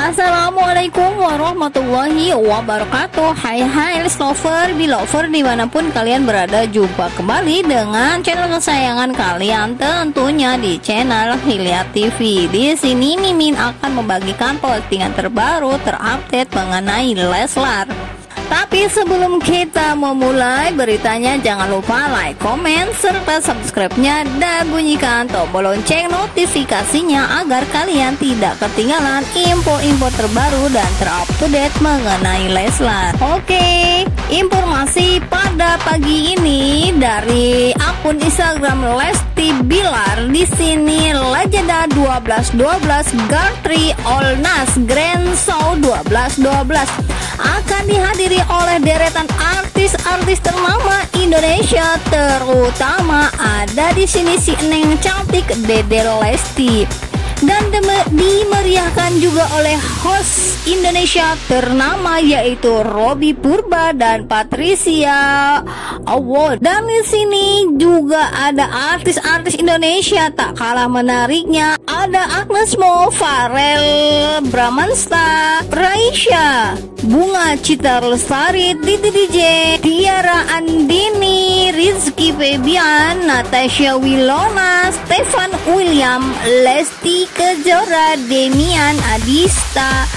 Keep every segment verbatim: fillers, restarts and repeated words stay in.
Assalamualaikum warahmatullahi wabarakatuh. Hai hai Leslover, Belover, dimanapun kalian berada, jumpa kembali dengan channel kesayangan kalian, tentunya di channel Hilya T V. Di sini Mimin akan membagikan postingan terbaru terupdate mengenai Leslar. Tapi sebelum kita memulai beritanya, jangan lupa like, komen, serta subscribe-nya dan bunyikan tombol lonceng notifikasinya agar kalian tidak ketinggalan info-info terbaru dan terupdate mengenai Leslar. Oke, informasi pada pagi ini dari akun Instagram Lesti Bilar. Di sini Lajada dua belas dua belas Gartri Olnas Grand Show dua belas dua belas akan dihadiri oleh deretan artis-artis ternama Indonesia, terutama ada di sini si Neng cantik Dede Lesti, dan dimeriahkan juga oleh host Indonesia ternama yaitu Robby Purba dan Patricia Award. Dan di sini juga ada artis-artis Indonesia tak kalah menariknya. Ada Agnes Mo, Farel Bramasta, Raisya, Bunga Citra Lestari, Titi D J, Tiara Andini, Rizky Febian, Natasha Wilona, Stefan William, Lesti Kejora, Demian Adista,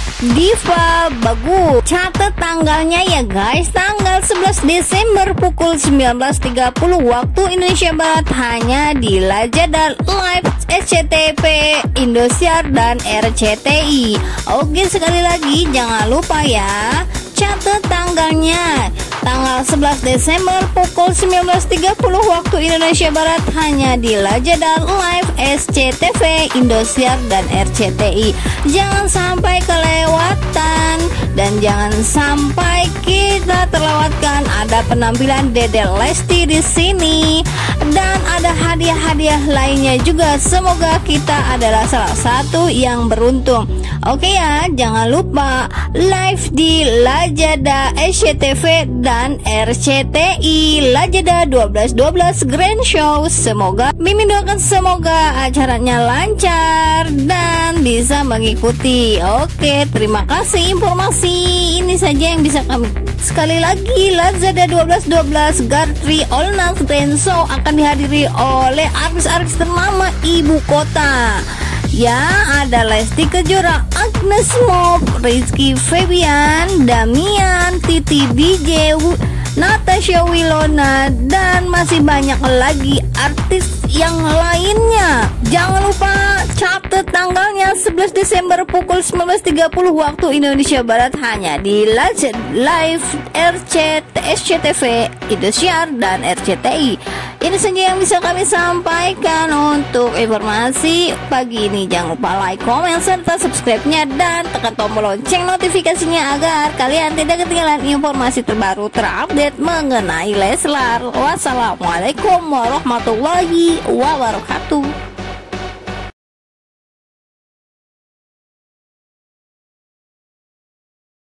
Diva Bagu. Catat tanggalnya ya guys, tanggal sebelas Desember pukul sembilan belas tiga puluh waktu Indonesia Barat, hanya di Lajada Live S C T V, Indosiar dan R C T I. Oke, sekali lagi jangan lupa ya, catat tanggalnya tanggal sebelas Desember pukul sembilan belas tiga puluh waktu Indonesia Barat, hanya di Lajada Live S C T V, Indosiar dan R C T I. Jangan sampai kelewatan dan jangan sampai kita terlewatkan ada penampilan Dede Lesti di sini dan ada hadiah-hadiah lainnya juga. Semoga kita adalah salah satu yang beruntung. Oke ya, jangan lupa live di Lajada S C T V dan R C T I, Lajada dua belas dua belas Grand Show. Semoga Mimin doakan semoga acaranya lancar dan bisa mengikuti. Oke, terima kasih informasi ini saja yang bisa kami. Sekali lagi, Lajada dua belas dua belas Gartri Olnas Grand Show akan dihadiri oleh artis-artis ternama ibu kota. Ya, ada Lesti Kejora, Agnes Mo, Rizky Febian, Damian, Titi D J, Natasha Wilona, dan masih banyak lagi artis yang lainnya. Jangan lupa catat tanggalnya sebelas Desember pukul sembilan belas tiga puluh waktu Indonesia Barat, hanya di Live R C T S C T V, Indosiar dan R C T I. Ini saja yang bisa kami sampaikan untuk informasi pagi ini. Jangan lupa like, komen, serta subscribe-nya dan tekan tombol lonceng notifikasinya agar kalian tidak ketinggalan informasi terbaru terupdate mengenai Leslar. Wassalamualaikum warahmatullahi wabarakatuh.